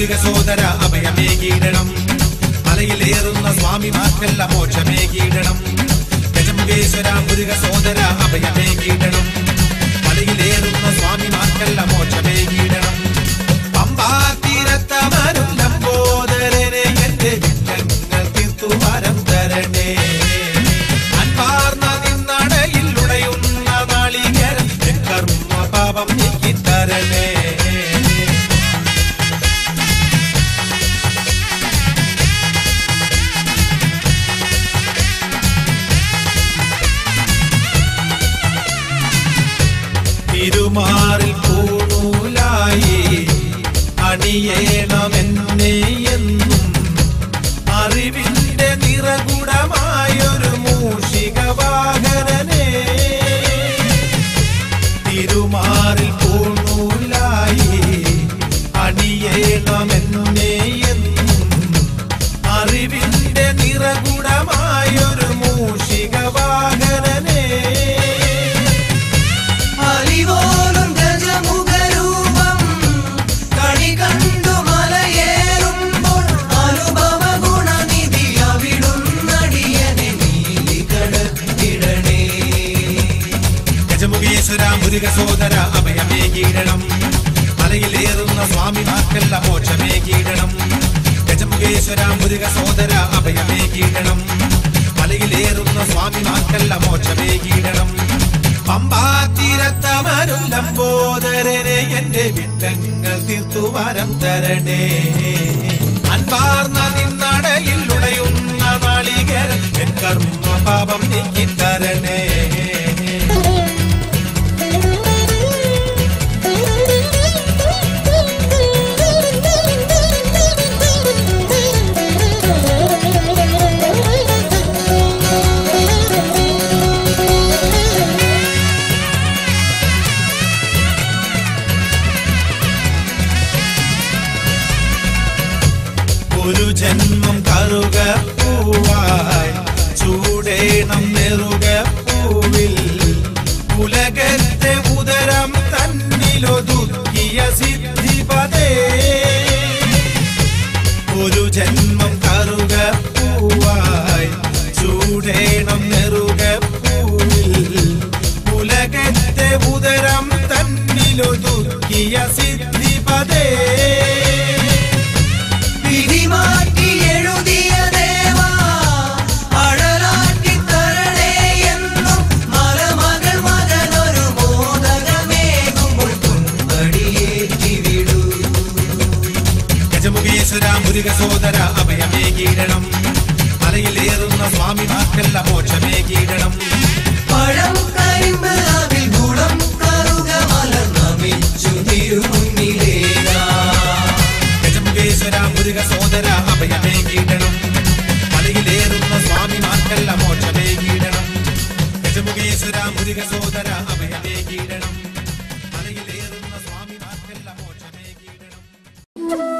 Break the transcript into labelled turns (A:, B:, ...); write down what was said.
A: മുരുക സോദര അഭയമേകീടണം. മലയിലേറുന്ന സ്വാമിമാർക്കല്ല മോക്ഷമേകീടണം. ഗജമുഖേശ്വര മുരുക സോദര അഭയമേകീടണം. മലയിലേറുന്ന സ്വാമിമാർക്കല്ല മോക്ഷമേകീടണം. പമ്പാ തീരത്തമരും ലംബോദരനെ എന്റെ വിഘ്നങ്ങൾ തീർത്തു വരം തരണേ. അൻപാർന്ന നിന്നടയിൽ ഉടയുന്ന നാളികേരം എൻ കർമ്മ പാപം നീക്കിത്തരണേ. തിരുമാറിൽ പൂണൂലായി അണിയേണമെന്നേ എന്നും അറിവിന്റെ നിറകുടമായൊരു മൂഷിക വാഹനനെ. തിരുമാറിൽ പൂണൂലായി അണിയേണമെന്നേ എന്നും അറിവിന്റെ നിറകുടമായൊരു മൂഷിക വാഹനനെ.
B: അറിവോലും ഗജമുഖരൂപം കണി കണ്ടു മലയേറുമ്പോൾ അനുഭവ ഗുണനിധി അവിടുന്നടിയനെ നീലി കടത്തിടണേ.
A: ഗജമുഖേശ്വര മുരുക സോദര അഭയമേകീടണം. മലയിലേറുന്ന സ്വാമിമാർക്കല്ല മോക്ഷമേകീടണം. ഗജമുഖേശ്വര മുരുക സോദര അഭയമേകീടണം. മലയിലേറുന്ന സ്വാമിമാർക്കല്ല മോക്ഷമേകീടണം. പമ്പാ തീരത്തമരും ലംബോദരനെ എന്റെ വിഘ്നങ്ങൾ തീർത്തു വരം തരണേ. അൻപാർന്ന നിന്നടയിൽ ഉടയുന്ന നാളികേരം എൻ കർമ്മ പാപം നീക്കിത്തരണേ. ഒരു ജന്മം കറുക പൂവായി ചൂടേണം നെറുക പൂവിൽ ഉലകത്തെ ഉദരം തന്നിലൊതുക്കിയ സിദ്ധിപദേ. ഒരു ജന്മം കറുക പൂവായി ചൂടേണം നെറുക പൂവിൽ ഉലകത്തെ ഉദരം തന്നിലൊതുക്കിയ സിദ്ധിപദേ.
B: വിധി മാറ്റി എഴുതിയ ദേവാ അഴലാറ്റി തരണേ എന്നും മലമകൾ മകനൊരു മോദകമേകുമ്പോൾ തുമ്പടിയേറ്റി വിടൂ.
A: ഗജമുഖേശ്വര മുരുക സോദര അഭയമേകീടണം. മലയിലേറുന്ന സ്വാമിമാർക്കല്ല മോക്ഷമേകീടണം.
B: പഴം കരിമ്പ് അതിൽ ഗുണം കറുക മലർ നമിച്ചു തിരുമുന്നിലേകാ.
A: ഗജമുഖേശ്വര മുരുക സോദര അഭയമേകീടണം. മലയിലേറുന്ന സ്വാമിമാർക്കല്ല മോക്ഷമേകീടണം. ഗജമുഖേശ്വര മുരുക സോദര അഭയമേകീടണം. മലയിലേറുന്ന സ്വാമിമാർക്കല്ല മോക്ഷമേകീടണം.